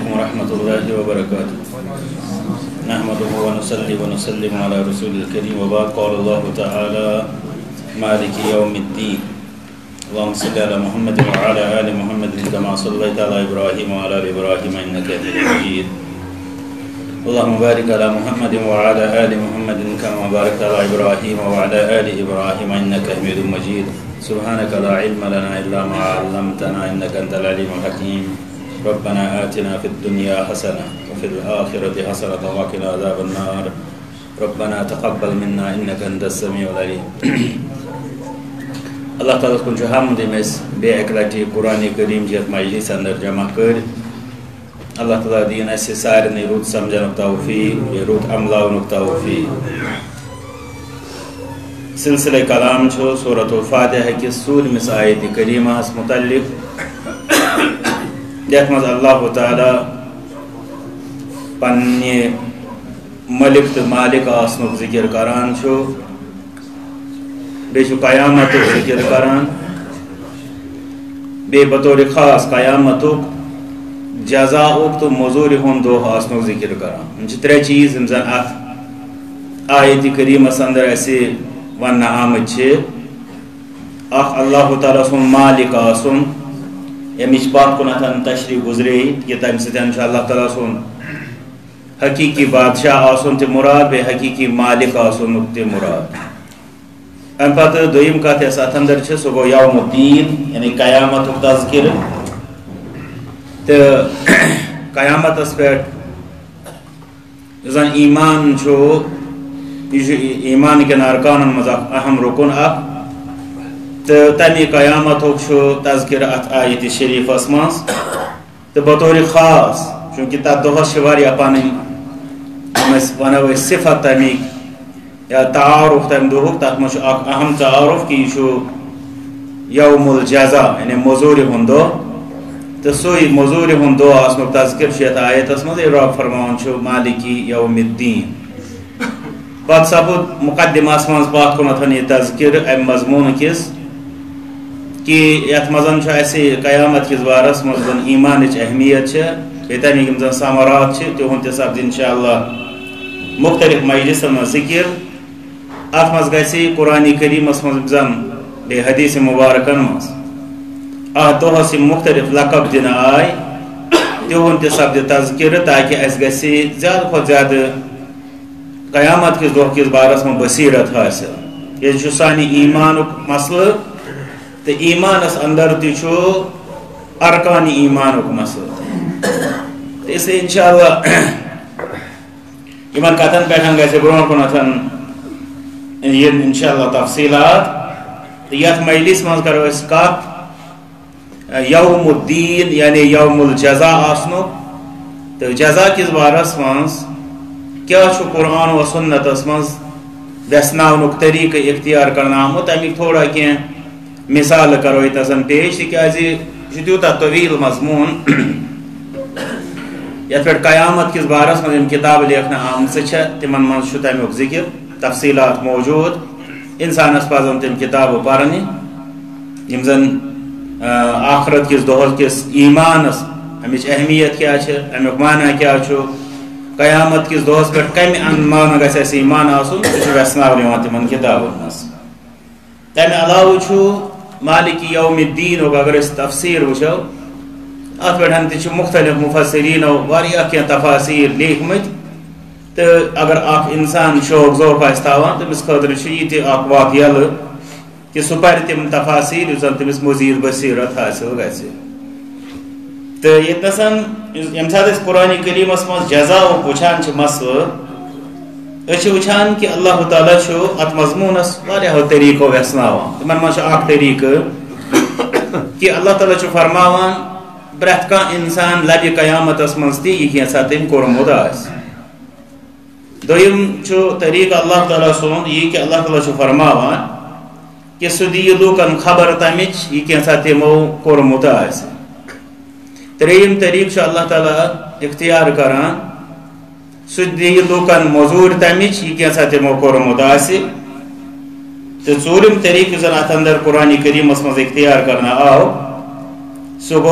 عليكم ورحمة الله وبركاته. نحمده ونصلي ونسلم على رسول الكريم وبعد. قال الله تعالى مالك يوم الدين. اللهم صل على محمد وعلى آل محمد كما صليت على إبراهيم وعلى آل إبراهيم إنك حميد مجيد. اللهم بارك على محمد وعلى آل محمد كما باركت على إبراهيم وعلى آل إبراهيم إنك حميد مجيد. سبحانك لا علم لنا إلا ما علمتنا إنك أنت العليم الحكيم. ربنا آتنا في الدنيا حسنة وفي الآخرة حسنة وقنا عذاب النار. ربنا تقبل منا إنك أنت السميع العليم. Allah Ta'ala kuncu hamdimiz be'eklati Kur'an-ı Kerim cihat meclis andar cama kır. Allah Ta'ala din esi sarini rut samjanuk tawfiq ve rut amlaunuk tawfiq. Silsile kalam ço Suratul Fatiha ki suremiz ayeti kerime has mutallif. Yatmaz Allah Ta'ala panni malik te malik asnuk zikir karan ço. بے قیامت ذکر کران بے بطور خاص قیامت جزا تو مزور ہون دو آسنو ذکر کران انچہ ترے چیز انزان آیت کریم اندر ایسے ون آمد چھے اخ اللہ تعالیٰ سن مالک آسن یمیچ بات کنتن تشریح گزرے یہ تیم سے انشاءاللہ تعالیٰ سن حقیقی بادشاہ آسن تے مراد بے حقیقی مالک آسن تے مراد. ام پتہ دویم کت یس ات اندر چھ سہ گو یوم الدین یعنی قیامت تذکر تو قیامتس پہ زن ایمان چھو ایمان کن ارکان مز اہم رکن اخ تو تمی قیامت تذکر ات آیت شریفس مز تو بطور خاص چونکہ تر دہس پن ونو صفت تمیک یا تعارف تم دہک تک مجھ اہم تعارف کہ یہ یوم الجزا یعنی مزور ہند دہ تو سی مزور ہند دہ آسن تذکر یت آیتس مز رب فرمان مالکی یوم الدین. پتہ سپد مقدمس مز پات کن یہ تذکر ام مضمون کس کہ یت مزن اسے قیامت کس بارس مز ایمان اہمیت بی تمیک زن ثمرات تہد تہ سپد انشاءاللہ مختلف مجلسن مز ذکر. ات مز گژھِ قرآن کریمس مز زن بے حدیث مبارکن مز ات دہس مختلف لقب دن آئی تہد تہ سپد تذکر تاکہ اس گژھِ زیادہ کھت زیادہ قیامت کس دہ کس بارس من بصیرت حاصل. یہ سانہ ایمانک مسئلہ تو ایمانس اندر تہ ارکان ایمانک مسئلہ تو اس لیے انشاءاللہ یمن کتن پہ گژھِ برونٛٹھ کُنتھ انشاءاللہ تفصیلات. یت مجلس مز کرو اس کت یوم الدین یعنی یوم الجزا آسنک تو جزا کس بارس مز کیا قرآن و سنتس مز ویسناونک طریقہ اختیار کرنا آمت امیک تھوڑا کی مثال کرو یتن پیش تکیاز یہ تیوتہ طویل مضمون یت پہ قیامت کس بارس مز کتاب لیکھنا آمت تمن مز تمیک ذکر تفصیلات موجود. انسانس پزن تم کتاب پرنہ یم زن آخرت کس دہس کس ایمانس امچ اہمیت کیا امیک معنی کیا قیامت کس دہس پہ کم معنی گھس اس ایمان آسن سہ ویسناون تمن کتابن مز. تمہ علاوہ مالک یوم الدین اگر اس تفسیر وچو ات پہ تہ مختلف مفسرینو واریاہ کی تفاسیر لیکھمت. تو اگر اخ انسان شوق ذوق آس تھوان تمس خاطر یہ وقت یل کہ سہ پہ تم تفاصیل یس زن تمس مزید بصیرت حاصل گھس. تو یتنسن یم سات قرآن کریمس مز جزا وچان مسئلہ وچان کہ اللہ تعالیٰ ات مضمونس واریاہو طریقو ویسناوان. تمن مز اخ طریقہ کہ اللہ تعالیٰ فرماوان پرٛٮ۪تھ کانٛہہ انسان لبہِ قیامتس مز تہ یہ کینٛژھا تٔمۍ کوٚرمُت آسہِ. دویم طریقہ اللہ تعالیٰ سن یہ کہ اللہ تعالیٰ فرماوان کہ سہ دی لوکن خبر تمچ یہ کینٛژھا تمو کوٚرمُت آسہِ. ترٛیٚیِم طریقہ اللہ تعالیٰ اختیار کران سہ دی لوکن مزور تمچ یہ کینٛژھا تمو کوٚرمُت آسہِ. تو ژوٗرِم طریقہ زن ات اندر قرآن کریمس مز اختیار کرنا آو سہ گو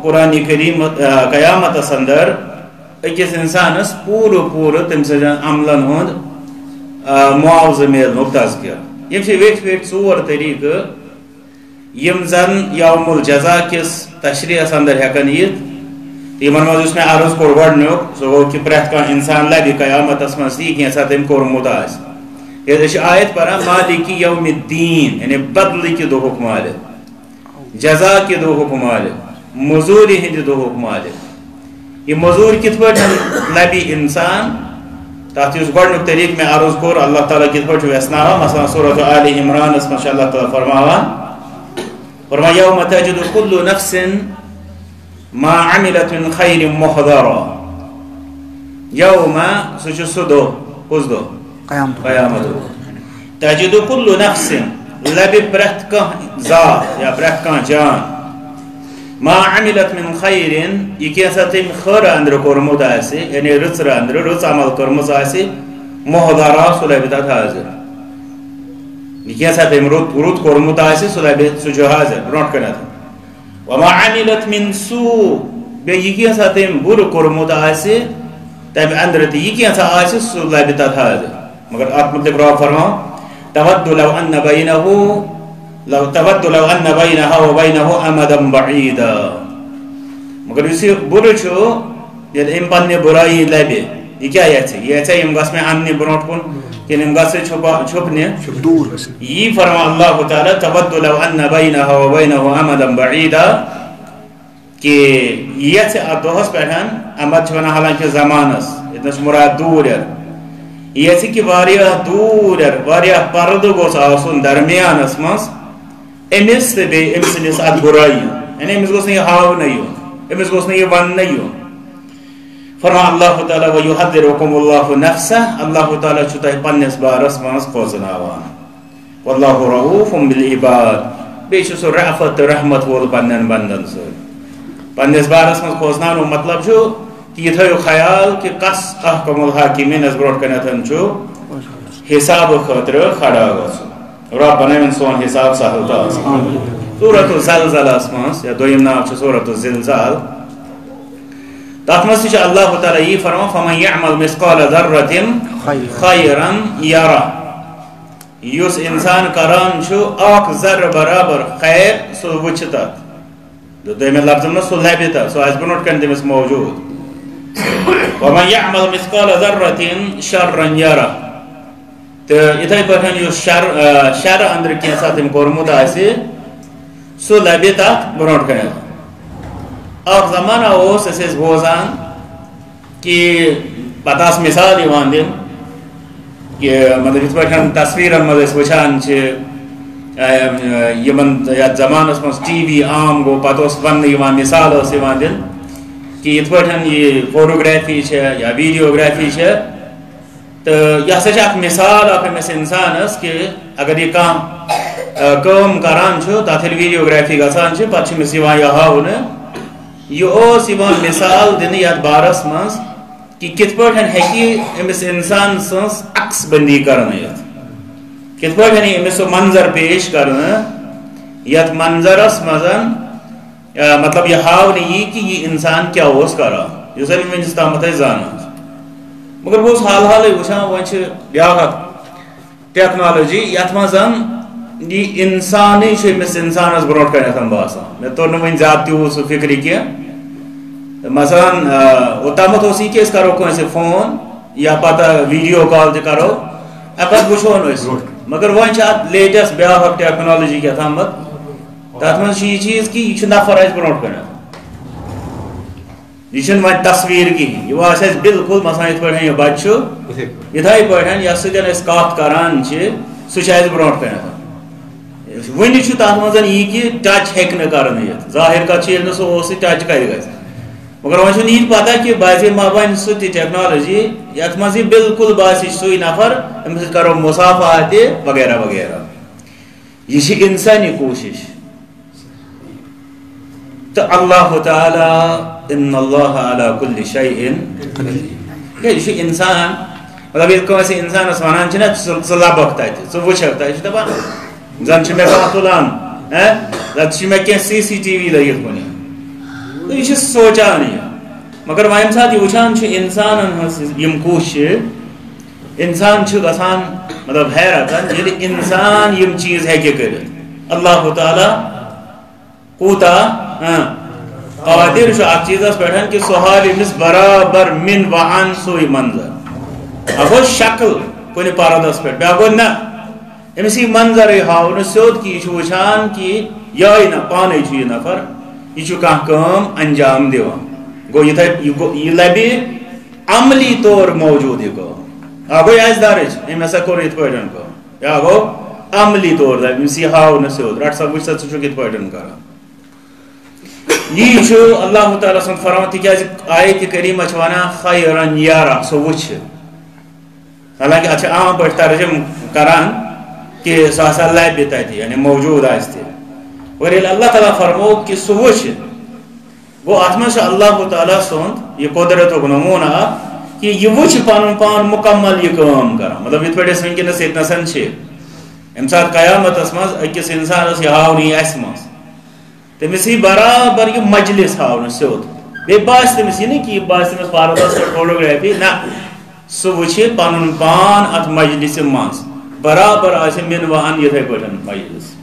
قرآن کریم قیامت اندر اکس انسانس پور تم سن عملن ہند معاوضہ ملن تذکر یم ویٹ ویٹ ژور طریقہ یم زن یوم الجزا کس تشریحس اندر ہیکن یت یمن مز میں عرض کور گۄڈنیُک سُہ گوٚو کہ پرٛٮ۪تھ کانٛہہ انسان لبہِ قیامتس منٛز تی کینٛژھا تٔمۍ کوٚرمُت آسہِ یہ چھ آیت پران مالک یوم الدین یعنی بدلہ کہ دہک مالک جزا کہ دہک مالک مزوری ہند دہک مالک یہ مزور کت پہ لبی انسان تک اس گۄڈنیُک طریقہ میں عرض کور اللہ تعالیٰ کت پہ ویسناوان مثلا سورۃ آل عمران اس میں اللہ تعالیٰ فرما یوم تجد کل نفس ما عملت من خیر محضرا یوم سہ سہ دہ کس دہ قیامت تجد کل نفس لبِ پرٛٮ۪تھ کانٛہہ ذات یا پرٛٮ۪تھ کانٛہہ جان ما عملت من خیر یہ کینٛژھا تٔمۍ خٲر اندر کوٚرمُت آسہِ یعنی رٕژر اندر رٕژ عمل کٔرمٕژ آسہِ محضرا سُہ لبہِ تتھ حاضر یہ کینٛژھا تٔمۍ رُت کوٚرمُت آسہِ سُہ چھُ حاضر برونٛٹھ کَنٮ۪تھ وما عملت من سوء بیٚیہِ یہ کینٛژھا تٔمۍ بُرٕ کوٚرمُت آسہِ تمہِ اندر تہِ یہ کینٛژھا آسہِ سُہ لبہِ تتھ حاضر مگر ات متعلق رب فرماو تود لو ان بينها وبينه امدا بعيدا مگر اس بر یل ام پنہ برائی لبہ یہ کیا یہ یم گھس میں انہ برونٹ کن کہ یم گھس چھپنے دور یہ فرما اللہ تعالی تود لو ان بينها وبينه امدا بعيدا کہ یہ دہس پہ امد ونان حالانکہ زمانس اتنس مراد دور یہ کہ دور پردہ گوس آسن درمیانس مز امس تو بی ام سندس ات برائی یعنی امس گوس یہ ہاون امس گوس یہ ون فرما اللہ تعالیٰ ویحذرکم اللہ نفسہ اللہ تعالیٰ چھ تہ پنس بارس مز کھوژناوان واللہ رؤوف بالعباد بیچ سہ رأفت رحمت وول پنن بندن ست پنس بارس مز کھوژناونُک مطلب کہ یہ تھو خیال کہ کس احکم الحاکمین از برونٹ کنتن حساب خاطر کھڑا گژھُن رب بناوین سون حساب سہل تو سورۃ الزلزلہ مز یا دویم نام چھ سورۃ الزلزال تتھ مز تہ اللہ تعالیٰ یہ فرمان فمن یعمل مثقال ذرۃ خیرا یرہ یس انسان کران اخ ذرہ برابر خیر سہ وچھ تتھ دویمہ لفظ مز سہ لبہ تتھ سہ آسہِ برونٹ کن تمس موجود ومن یعمل مثقال ذرۃ شرا یرہ تو اتھے پہ شر اندر کینٛژھا تٔمۍ کوٚرمُت آسہِ سُہ لبہِ تتھ برونٛٹھ کَنٮ۪تھ اکھ زمانہ اوس أسۍ ٲسۍ بوزان کہ پتہٕ آسہٕ مثال یِوان دِنہٕ کہ مطلب یِتھ پٲٹھۍ تصویٖرن منٛز أسۍ وٕچھان چھِ یِمن یتھ زمانس منٛز ٹی وی عام گوٚو پتہٕ اوس وننہٕ یِوان مثال ٲس یِوان دِنہٕ کہ یِتھ پٲٹھۍ یہِ فوٹوگرافی چھےٚ یا ویڈیوگرافی چھےٚ تو یہ ہسا اخ مثال اخ امس انسانس کہ اگر یہ کام کران تر ویڈیوگرافی گژھان پتہ امس یہ ہاؤن یہ مثال دن یتھ بارس مز کہ کت پہ امس انسان سن عکس بندی کرنیت کت پہ امس منظر پیش کرنا یتھ منظرس مز مطلب یہ ہاؤن یہ کہ یہ انسان کیا کران اس ونس تام زانان مگر بہت حال حال وچان ون بیاکھ ٹیکنالوجی یتھ مز یہ انسان امس انسانس برونٹ کن باسان مے تور ون زیادہ تیوت سہ فکر کی مثلاً اوتامت اس یہ کہ کرو کنسے فون یا پتہ ویڈیو کال تہ کرو پتہ وچھو مگر ون لیٹسٹ بیاکھ ٹیکنالوجی کیا تھامت تر مز یہ چیز کہ یہ نفر آس برونٹ کن یہ ون تصویر کہین یہ آس بالکل مثلا یت پہ یہ بچہ اتھے پہ یس سن کت کران سہ برونٹ کن ون تر مز یہ کہ ٹچ ہیکہ کرنے ظاہر کت سہ ٹچ کر گھر مگر ون یہ پتہ کہ باسے ما ون سہ ٹیکنالوجی یت مز یہ بالکل باسی سوئی نفر امس کرو مصافحات وغیرہ وغیرہ یہ انسانی کوشش تو اللہ تعالی ان اللہ علی کل شیء قدیر یہ انسان مطلب یہ انسانس ونان ثہ لبک تہ وچھک تہ دپان زن مے کانٛہہ تُلان زن مے کینٛہہ سی سی ٹی وی لگت کُنہِ تو یہ سوچان یہ مگر وہاں ساتھ یہ وچان انسان یم کوش انسان گسان مطلب حیرت یل انسان یم چیز ہے کر اللہ تعالی کوتا قادر ات چیزس پہ کہ سہال امس برابر من وہان سوئی منظر اگو شکل کن پردس پہ بیا گو نا امس یہ منظر ہاؤن سیود کہ یہ وچان کہ یہ نا پانے یہ نفر یہ کم انجام دیوان گو یہ لبی عملی طور موجود یہ کم اگو یہ دارج ام ہسا کور ات پہ یا گو عملی طور لبی امس یہ ہاؤن سیود رٹ سا وچ سا ات پہ کران یہ اللہ تعالیٰ سن فرمان تکیاز آیت کریمہ وانا خیرن یارا سو وچھ حالانکہ اچھا عام پہ ترجم کران کہ سو ہسا لبی تھی یعنی موجود آستے اور اللہ تعالیٰ فرمو کہ سو وچھ گو اتم اللہ تعالیٰ سند یہ قدرت و نمونہ کہ یہ وچھ پان پان مکمل یہ کام کرا مطلب ات پہ ونکس یتنسن ام سات قیامت مز اکس انسانس یہ ہاونی اس مز تمس ہی برابر یہ مجلس ہاؤن سیود بی باس تمس یہ نہیں کہ باس تمس پاردس فوٹوگرافی نا سہ وچھے پن پان ات مجلس مز برابر آس من وہن یتھے پٹن مجلس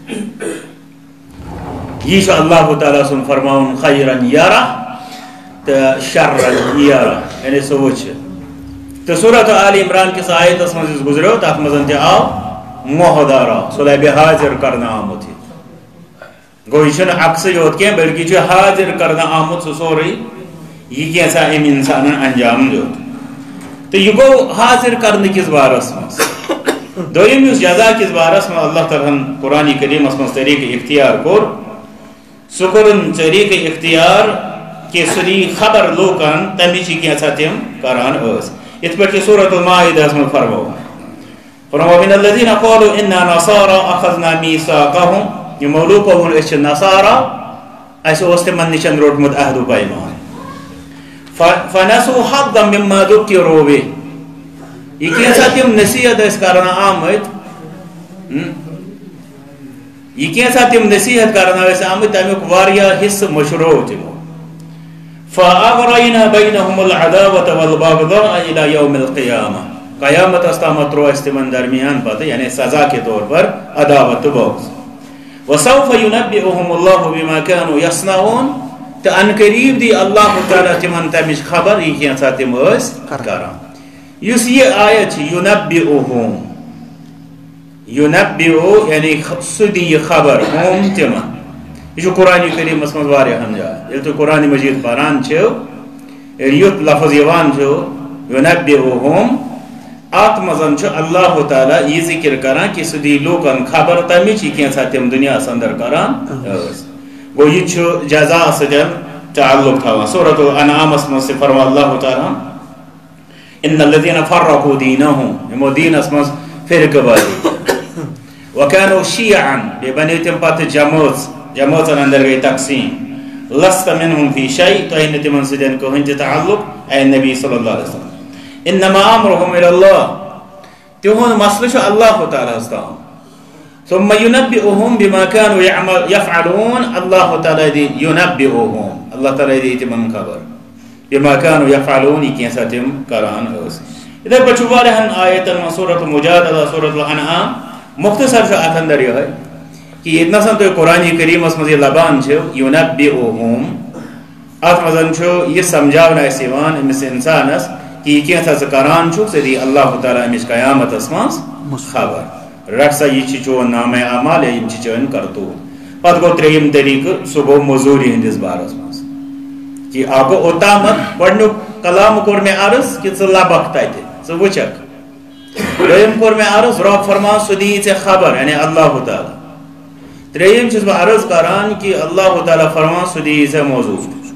یہ اللہ تعالیٰ سن فرماؤن خیرن یارا تو شرن یارا یعنی سہ وچھ تو سورۃ آل عمران کس آیتس مز گزرو تک مزن تہ آو محدارا سہ لبہ حاضر کرنا آمت گو یہ عکس یوت کی بلکہ حاضر کرنا آمت سہ سوری یہ کیسا ام انسان انجام دیت تو یہ گو حاضر کرنے کس بارس مز دویم اس جزا کس بارس میں اللہ تعالیٰ قرآن کریم مز طریق اختیار کور سکرن طریق اختیار کہ سری خبر لوکن تمیچی کیسا تم کران اس ات پر کہ سورۃ المائدہ میں فرمو من الذین قالوا انا نصارى اخذنا میثاقهم یہ مولوک اور اس نصارا ایسے اس تمن نشن روٹمت عہد و پیمان فنسوا حظا مما ذکروا به یہ کیسا تم نصیحت اس کرنا آمد یہ کیسا تم نصیحت کرنا اس آمد تمیک واریا حص مشروع تمو فاغرینا بینهم العداوة والبغضاء الى یوم القیامة قیامت استامت رو استمن درمیان پتہ یعنی سزا کے طور پر عداوت بغض وسوف ينبئهم الله بما كانوا يصنعون تو ان قریب دی اللہ تعالیٰ تمن تمش خبر یہ کیسا تم اس کران یس یہ آیت ينبئهم ينبئو یعنی سدی خبر ہم تمن یہ قرآن کریم مز واریاہن جائے یہ تو قرآن مجید پران چھو یت لفظ یوان چھو ينبئهم ات مزن اللہ تعالیٰ یہ ذکر کران کہ سدی لوکن خبر تمچ یہ کیسا تم دنیا اندر کران گو یہ جزا سجن تعلق تھا سورۃ الانعام میں سے فرما اللہ تعالیٰ ان الذين فرقوا دينهم ہم دین اسمس فرق والی وكانوا شيعا بے بنی تم پت جماعت اندر گئی تقسیم لست منهم في شيء تو ان تمن سجن کو ہن تعلق اے نبی صلی اللہ علیہ وسلم انما امرهم الى الله تہون مسئلہ اللہ تعالیٰ استام ثم ينبئهم بما كانوا يفعلون اللہ تعالیٰ دی ينبئهم اللہ تعالیٰ دی تمن خبر بما كانوا يفعلون کیسا تم کران اس ادھر پر چوارہن آیتن سورۃ المجادلہ سورۃ الانعام مختصر ات اندر یہ ہے کہ اتنا سن تو قرآن کریم اس مزید لبان چھو ينبئهم ات مزن چھو یہ سمجھاونا اسیوان امس انسان اس کہ یہ کیسا سکران چھو سے دی اللہ تعالیٰ امس قیامت اسماس خبر رکھسا یہ چیچون نام اعمال ہے یہ چیچون کرتو پت گو ترہیم طریق سو گو مزوری ہندس بار اسماس کہ آگو اتامت پڑھنو کلام کور میں عرض کہ صلاح بکتا تھے سو وچک ترہیم کور میں عرض رب فرمان سدی سے خبر یعنی اللہ تعالیٰ ترہیم چیز با عرض کران کہ اللہ تعالیٰ فرمان سدی سے موضوع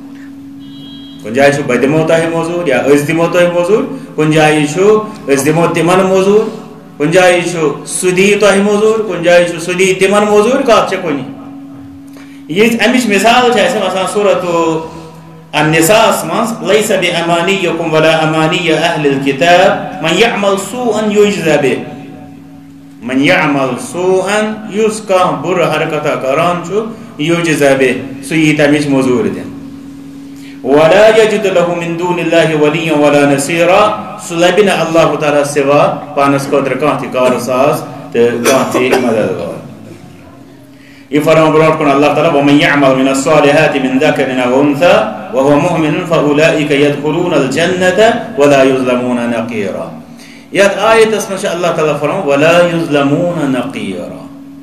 کن جائے چھو بدموتا ہے موضوع یا ازدموتا ہے موضوع کن جائے چھو ازدموت تمن موضوع کن جائے چھو سدی تو ہے موضوع کن جائے چھو سدی تمن موضوع کا اچھا کوئی نہیں یہ امیش مثال ہے ایسے مثلا سورۃ النساء اسماس لیس بامانیکم ولا امانی اہل الكتاب من یعمل سوءا یجزا به من یعمل سوءا یس کا بر حرکتا کران چھو یجزا به سوئی تمیش موضوع دیں ولا يجد له من دون الله وليا ولا نصيرا سلبنا الله تعالى سوا پانس قدر کانتی کارساز کانتی مددگار. یہ فرمان برات کن اللہ تعالی ومن يعمل من الصالحات من ذكر او انثى وهو مؤمن فاولئك يدخلون الجنة ولا يظلمون نقيرا. یہ آیت اس میں اللہ تعالی فرمان ولا يظلمون نقيرا.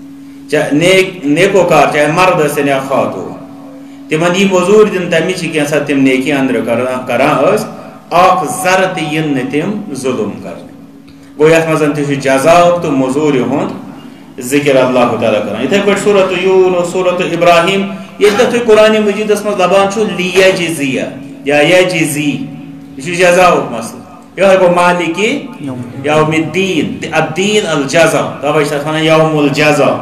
نیکوکار چاہے مرد سے یا خاتون تمن یہ مزور دن تمی کی سا تم نیکی اندر کران اخ ذر تین تم ظلم کرنے گو یت مزن تہ جزا تو مزور ہند ذکر اللہ تعالیٰ کران. اتھے پہ سورۃ یونس سورۃ ابراہیم یہ تھی قرآن مجید مز دپان چھو لیجزیہ یا یجزی یہ جزا مسئلہ یہ گو مالک یوم الدین الدین الجزا توے چھ ونان یوم الجزا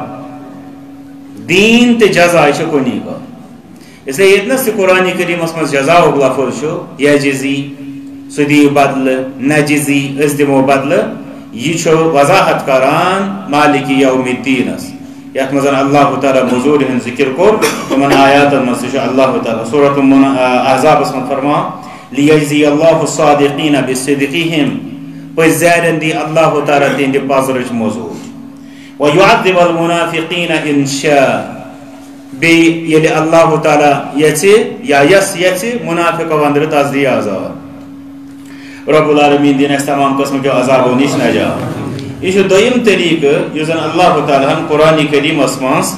دین تے جزا یہ کنی کا اس لیے اتنا سے قرآن کریم اس میں جزا و لفظ شو یجزی سدی بدل نجزی اس دمو بدل یہ چھو وضاحت کران مالک یوم الدین اس یت مزن اللہ تعالی مزور ہن ذکر کو من آیات مس اللہ تعالی سورۃ احزاب اس میں فرما لیجزی اللہ الصادقین بصدقہم پس زیرن دی اللہ تعالی دین دی پازرچ مزور ويعذب المنافقين ان شاء بی یلی اللہ تعالی یچی یا یس یچی منافق وندر تازدی عذاب رب العالمین دین اس تمام قسم کے عذاب و نیش نجا. یہ دویم طریق یوزن اللہ تعالی ہم قرآن کریم اسمانس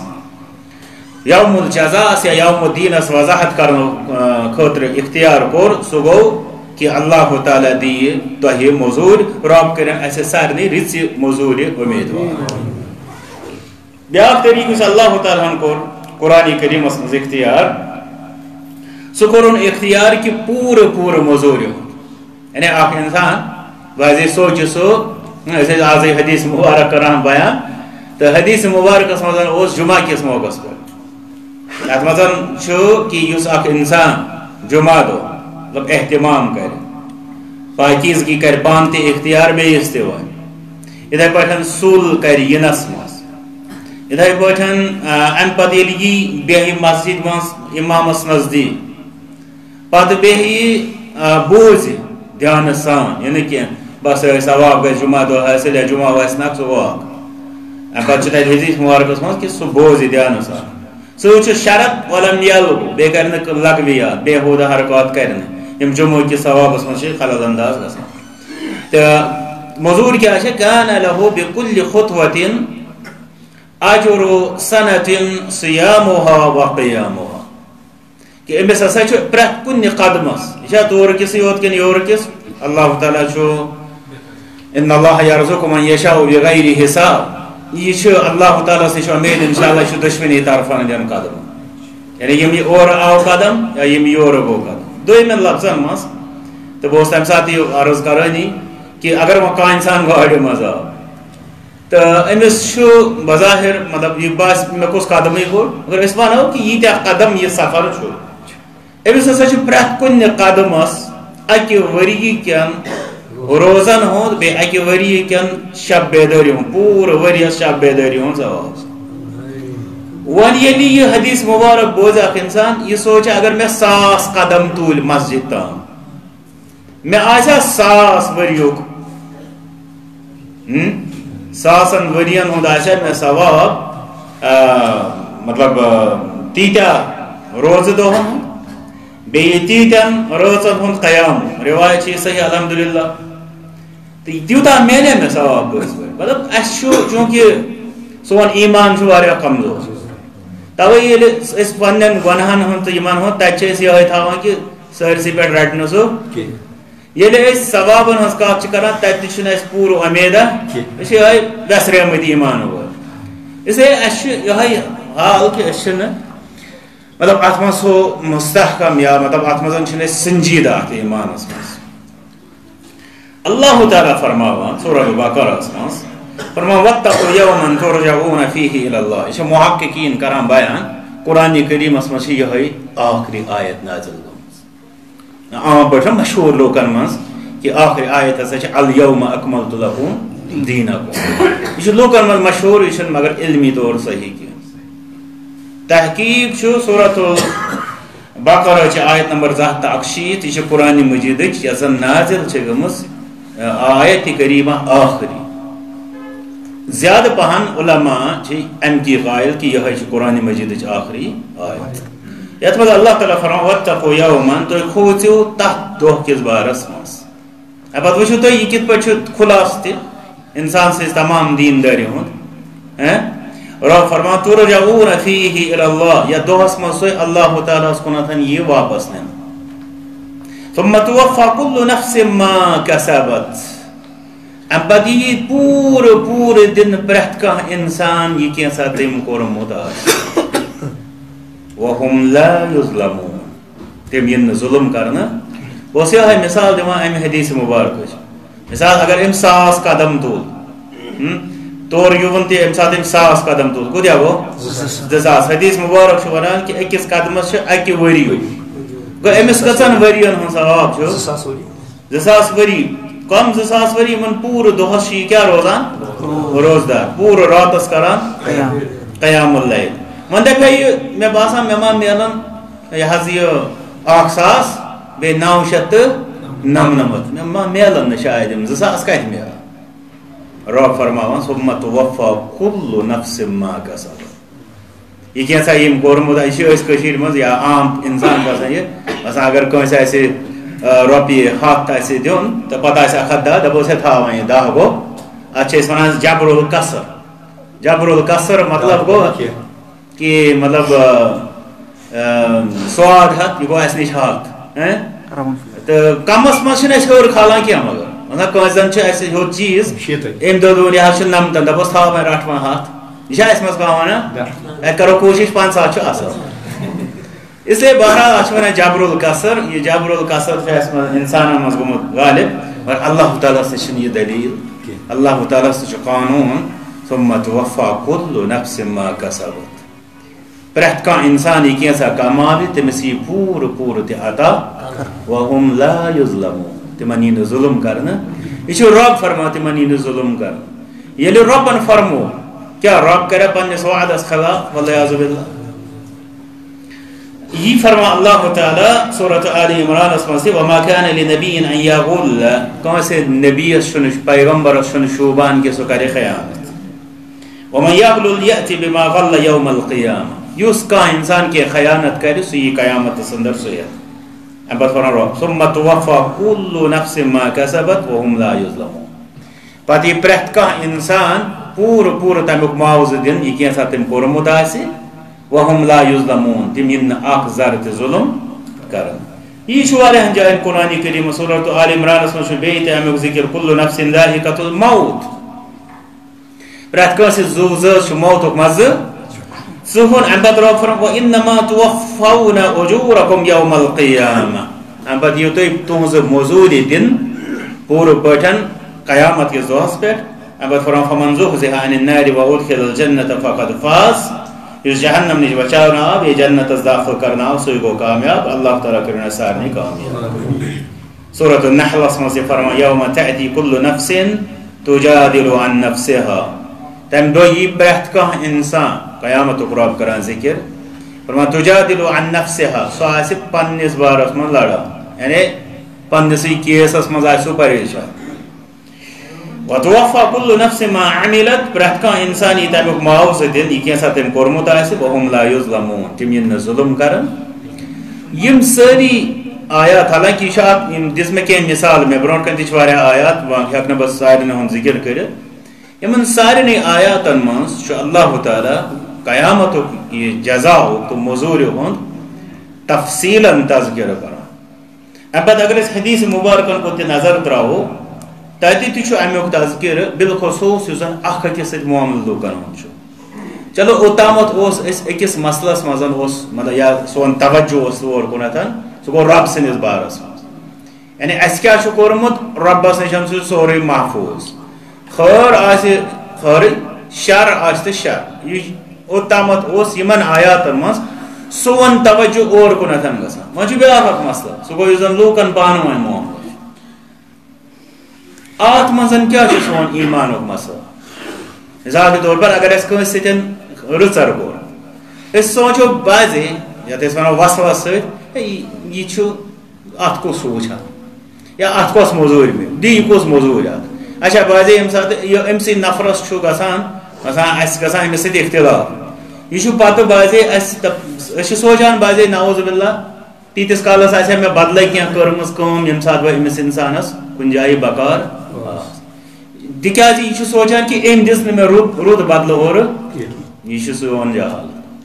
یوم الجزا یا یوم الدین اس وضاحت کرنے خاطر اختیار کور سو گو کہ اللہ تعالی دی تہ مزور رب کرن ایسے سارنی رچ مزور امیدوار. بیاکھ طریق اس اللہ تعالی ہم کو قرآن کریم اس میں اختیار سو کرن اختیار کی پور مزور یعنی آپ انسان واضح سوچ سو ایسے آج حدیث مبارک کران بیان تو حدیث مبارک اس مزن اس جمعہ کس موقع پر ات مزن چھو کہ یس اخ انسان جمعہ دو مطلب اہتمام کرے پاکیزگی کر پانتے اختیار بے استوائے ادھر پٹھن سول کر ینس مس ادھر پٹھن ام پتہ یلی بیہی مسجد مس امامس نزدیک پتہ بیہی بوز دھیان سان یعنی کہ بس ثواب گژھِ جمعہ دۄہ حٲصِل یا جمعہ آسہِ نہ سُہ واک امہِ پتہٕ چھُ تتہِ حدیث مبارکس منٛز کہِ سُہ بوزِ دھیانہٕ سان سُہ چھُ شرط ولم یلغو بیٚیہِ کرِ نہٕ لغوِیات بےہوٗدٕ حرکات کرِ نہٕ یِم جمعہ کِس ثوابس منٛز چھِ خلل انداز گژھان تہٕ موضوٗر کیٛاہ چھِ کانَ لہو بِکُلہِ خُطوَتِن اجرُ سنتِن صِیامُہا وقیامُہا کہ أمِس ہسا چھُ پرٛٮ۪تھ کُنہِ قدمس یہِ چھا تورٕ کِسٕے یوت کِنہٕ یورٕ کِس اللہ تعالیٰ چھُ ان اللہ یرزق من یشاء بغیر حساب یہ چھُ اللہ تعالیٰ سے چھُ امید انشاءاللہ چھُ دشمنی طرفن دین قدم یعنی یم اور آو قدم یا یم یور گو قدم دویمن لفظن مز تو بہ تمہ سات یہ عرض کرانی کہ اگر وہ کانٛہہ انسان گاڑِ منٛز آو تو أمس چھُ بظاہر مطلب یہ باس مے کُس قدمٕے کوٚر اگر أسۍ ونو کہ ییٖتیاہ قدم یہ سفر چھُ أمس ہسا چھُ پرٛٮ۪تھ کُنہِ قدمس اکہ ؤری کٮ۪ن روزن ہُنٛد بیٚیہِ اکہ ؤری کٮ۪ن شب بیدٲری ہُنٛد پوٗرٕ ؤریس شب بیدٲری ہُنٛد ثواب وۄنۍ ییٚلہِ یہِ حدیث مبارک بوزِ اکھ انسان یہِ سوچہِ اگر مےٚ 1000 قدم تُلۍ مسجد تام مےٚ آسیا 1000 ؤریُک 1000 ؤرین ہُنٛد آسیا مےٚ ثواب مطلب تیٖتیاہ روزٕ دۄہن ہُنٛد بیٚیہِ تیٖتٮ۪ن رٲژن ہُنٛد قیام روایت چھِ صحیح الحمدللہ تہٕ تیوٗتاہ میلے مےٚ ثواب بٲژ پٲٹھۍ مطلب اَسہِ چھُ چوٗنٛکہِ سون ایٖمان چھُ واریاہ کمزور تَوَے ییٚلہِ أسۍ پنٛنٮ۪ن گۄنہن ہُنٛد تہٕ یِمن ہُنٛد تَتہِ چھِ أسۍ یِہوٚے تھاوان کہِ سٲرسٕے پٮ۪ٹھ رٹہِ نہٕ سُہ ییٚلہِ أسۍ ثوابن ہٕنٛز کتھ چھِ کران تتہِ تہِ چھُنہٕ اَسہِ پوٗرٕ اُمیدا أسۍ چھِ یِہوٚے ویسریمٕتۍ ایٖمان وٲلۍ اسلیے اَسہِ چھُ یِہوٚے حال کہِ أسۍ چھِنہٕ مطلب ات منٛز ہُہ مستحکم یا مطلب ات منٛز چھِنہٕ أسۍ سنجیدہ اتھ ایٖمانس منٛز اللہ تعالیٰ فرماوان سورہ البقرہس منٛز فرمان واتقوا یوما ترجعون فیہ الی اللہ یہ چھِ محققین کران بیان قرآن کریمس منٛز چھِ یِہوٚے آخری آیت نازل گٔمٕژ عام پٲٹھۍ مشہوٗر لوٗکن منٛز کہِ آخری آیت ہسا چھِ الیوم اکملتُ لکم دیٖنکم یہ چھُ لوٗکن منٛز مشہوٗر یہ چھُنہٕ مگر علمی طور صحیح کینٛہہ تحقیق چھُ سورۃ بقرہ آیت نمبر 161 یہ قرآن مجید یزن نازل گمس آیت قریبہ آخری زیادہ پہن علماء ام کی قائل کہ یہ قرآن مجید آخری آیت یت مز اللہ تعالیٰ فرمان واتقوا یوما تو کھوژو تتھ دہ کس بارس مز پتہ وچھو تھی یہ کت پہ خلاص تہ انسان سے تمام دین داری ہند رب فرمان ترجعون فیہ الی اللہ یا دہس مز سوی اللہ تعالیٰ کنتھن یہ واپس نین ثم توفى كل نفس ما كسبت ام پتہ یہ پور دن پرت کانٛہہ انسان یہ کینٛژھا تٔمۍ کوٚرمُت آسہِ وهم لا يظلمون تم ین ظلم کرنا بہت یہ مثال دِوان امہ حدیث مبارک مثال اگر ام 100 قدم تول تور یون تہ ام سات ام 100 قدم تول کوتاہ گو 2000 حدیث مبارک ونان کہ اکس قدمس اکہ وری گو امس کژن ورین ہن ثواب 2000 وری کم 2000 وری من پور دہس کیا روزان روزدار پور راتس کران قیام اللیل من دپے مے باسان مے ما میلن یہ 1000 بے 999 مے ما میلن شاید 2000 کت میل رب فرماوان ثم توفى كل نفس ما كسبت یہ کیسا یم کورمت اس کشیر مز یا عام انسان گژھان یہ مثلا اگر کٲنٛسہِ آسہِ رۄپیہِ 100 آسہِ دیُن تہٕ پتہٕ آسہِ اکھ 10 دپوس ہے تھاوان یہ 10 گوٚو اتھ چھِ أسۍ ونان جبر القصر مطلب گوٚو کہ مطلب سواد ہتھ یہ گو اس نش ہتھ تو کمس مز ہور کھالان کی مگر مطلب کٲنٛسہِ زن اس ہیوٚت چیز ام دون یہ 90 دپس تھاو وۄنۍ رٹھ وۄنۍ ہتھ یہ اس مز کانٛہہ ونان کرو کوشش 50 اصل اس لیے بہرحال اتھ ونان جبر القصر یہ جبر القصر اس انسانن مز گوٚمُت غالب مگر اللہ تعالیٰ سے یہ دلیل اللہ تعالیٰ سے قانون ثم توفى كل نفس ما كسبت پرت کان انسان یہ کینٛژھا کماوِ تٔمِس یی پوٗرٕ تہِ عطا وهم لا يظلمون تمن یی نہٕ ظلم کرنہٕ یہ چھُ رب فرمان تمن یی نہٕ ظلم کرنہٕ ییٚلہِ رۄبن فرمو کیا رب کرے پننس وعدس خلاف والعیاذ باللہ یہ فرما اللہ تعالیٰ سورۃ آل عمران مز وما كان لنبی ان یغل کٲنٛسہِ نبیس چھُنہٕ پیغمبرس چھُنہٕ شوٗبان کہِ سُہ کرِ خیانت ومن یغلل یأتی بما غل یوم القیامہ یس کانٛہہ انسان کے خیانت کرِ سُہ یی قیامتس اندر سُیتھ ام پتہٕ ونان رب ثم توفى كل نفس ما كسبت وهم لا يظلمون پتہٕ یی پرٛٮ۪تھ کانٛہہ انسان پوٗرٕ تمیُک معاوضہٕ دِنہٕ یہِ کینٛژھا تٔمۍ کوٚرمُت آسہِ وهم لا يظلمون تِم یِن نہٕ اکھ ذرٕ تہِ ظُلم کران یہ چھُ واریاہن جاین قرآن کریم سورۃ آل عمرانس منٛز چھُ بیٚیہِ تہِ امیُک ذکر كل نفس ذائقۃ الموت پرٛٮ۪تھ کٲنٛسہِ زُو زٲژ چھُ موتُک مزٕ ژٕہُن امہِ پتہٕ رب فرمان وانما توفون اجورکم یوم القیامہ امہِ پتہٕ یِیِو تُہۍ تُہنٛز موٚزوٗری دِنہٕ پوٗرٕ پٲٹھۍ قیامت کِس دۄہس پٮ۪ٹھ امہِ پتہٕ فرمان فمن زحزح عن النار وادخل الجنة فقد فاز یُس جہنم نش بچاونہٕ آو یہ جنتس داخل کرنہٕ آو سُے گوٚو کامیاب اللہ تعالیٰ کٔرِنۍ اَسہِ سارنٕے کامیاب سورۃ النحلس منٛز تہِ فرمان یوم تأتی كل نفس تجادل عن نفسها تمہِ دۄہ یی پرٛٮ۪تھ کانٛہہ انسان قیامتُک رب کران ذکر فرمان تجادل عن نفسها سُہ آسہِ پننس بارس منٛز لڑان یعنی پننسٕے کیسس منٛز آسہِ سُہ پریشان وتوفى كل نفس ما عملت پرٛٮ۪تھ کانٛہہ انسان یی تمیُک معاوضہٕ دِنہٕ یہِ کینٛژھا تٔمۍ کوٚرمُت آسہِ وهم لا يظلمون تِم یِن نہٕ ظُلم کران یم سٲری آیات حالانکہ یہ اکھ یم دِژ مےٚ کینٛہہ مثال مےٚ برونٛٹھ کَنہِ تہِ چھِ واریاہ آیات وۄنۍ ہٮ۪کہٕ نہٕ بہٕ سارنٕے ہُنٛد ذکر کٔرِتھ یمن سارنٕے آیاتن منٛز چھُ اللہ تعالیٰ قیامتُک یہ جزاؤک تہٕ موٚزوٗرِ ہُنٛد تفصیٖلن تذکرٕ کران امہِ پتہٕ اگر أسۍ حدیث مبارکن کُن تہِ نظر تراوو تتہِ تہِ چھُ امیُک تذکرٕ بالخصوٗص یُس زن اکھ أکِس سۭتۍ معاملہٕ لوٗکن ہُنٛد چھُ چلو اوٚتامتھ اوس أسۍ أکِس مسلس منٛز اوس مطلب یا سون توجہ اوس تور کُنتھ سُہ گوٚو رب سٕنٛدِس بارس منٛز یعنی اَسہِ کیٛاہ چھُ کوٚرمُت رۄبس نِش چھُ سورُے محفوٗظ خٲر آسہِ خٲرٕے شر آسہِ تہٕ شر یہِ اوٚتامتھ اوس یِمن آیاتن منٛز سون توجہ اور کُنتھ گژھان وۄنۍ چھُ بیٛاکھ اکھ مسلہٕ سُہ گوٚو یُس زن لوٗکن پانہٕ ؤنۍ معاملہٕ اتھ منٛز کیٛاہ چھُ سون ایٖمانُک مسلہٕ مثال کے طور پر اگر أسۍ کٲنٛسہِ سۭتۍ رٕژر کوٚر أسۍ سونٛچو بازے یتھ أسۍ ونو وسوس سۭتۍ یہ ات کس سوچ یا ات کس موزور دی کس موزور اچھا بازے یم سات ام سی نفرس گژھان مثلا امس سۭتۍ اختلاف یہ پتہ بازے سوچان بازے نعوذ باللہ تیتس کالس آسیا مے بدلے کینٛہہ کٔرمٕژ کٲم ییٚمہِ ساتہٕ بہٕ أمِس اِنسانس کُنہِ جایہِ بکار تِکیازِ یہِ چھُ سونچان کہِ أمۍ دِژ نہٕ مےٚ رُت بدلہٕ اورٕ یہِ چھُ سون جہالت